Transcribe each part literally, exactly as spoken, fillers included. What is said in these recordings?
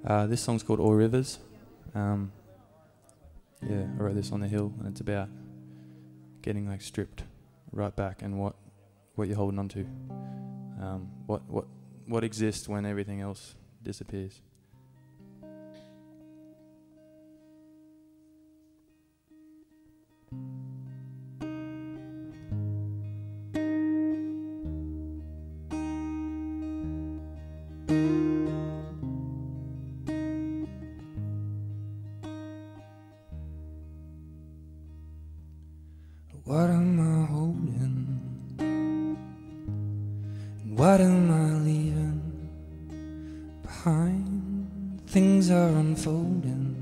Uh, this song's called All Rivers. Um, yeah, I wrote this on the hill, and it's about getting like stripped right back and what what you're holding on to. Um, what what what exists when everything else disappears. What am I holding? And what am I leaving behind? Things are unfolding,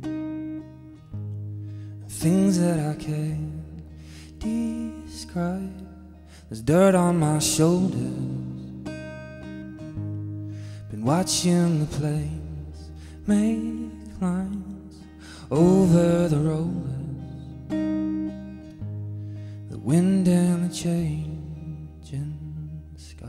things that I can't describe. There's dirt on my shoulders, been watching the planes make lines over the rollers, the wind and the changing sky.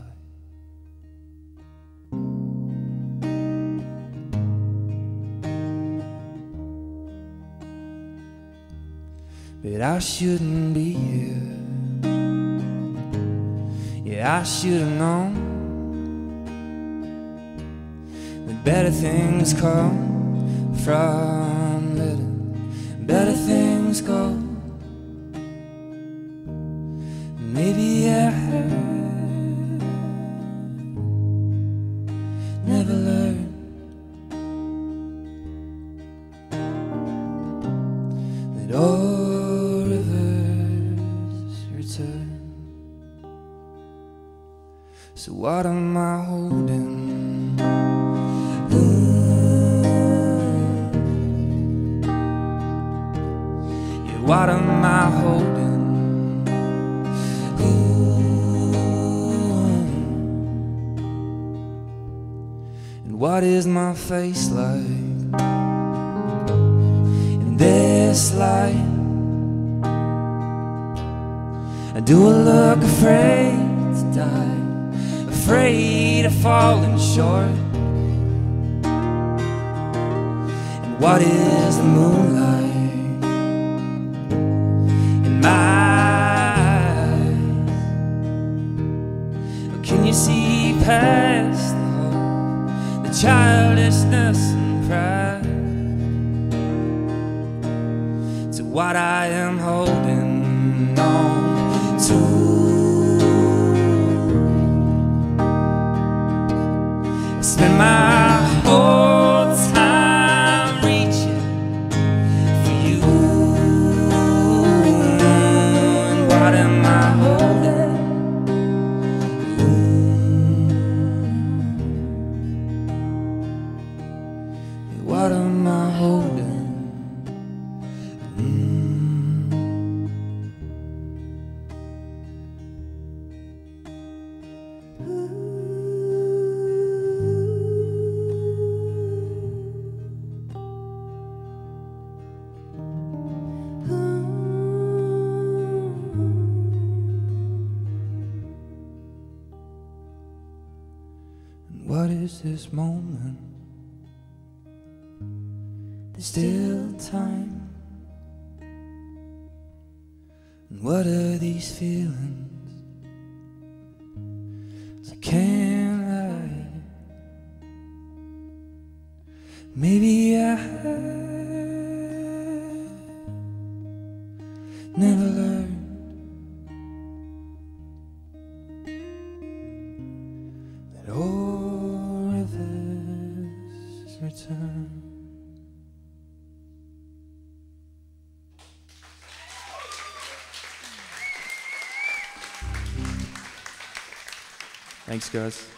But I shouldn't be here. Yeah, I should have known that better things come from letting better things go. Maybe I never learned that all rivers return. So what am I holding? Ooh. Yeah, what am I holding? What is my face like in this light? Do I look afraid to die, afraid of falling short? And what is the moonlight in my eyes? Can you see past childishness and pride to what I am holding on to? I spend my whole time reaching for you, and what am I holding? What am I holding? Mm. And what is this moment? There's still time. And what are these feelings I can't hide? Maybe I never learned that all rivers return. Thanks, guys.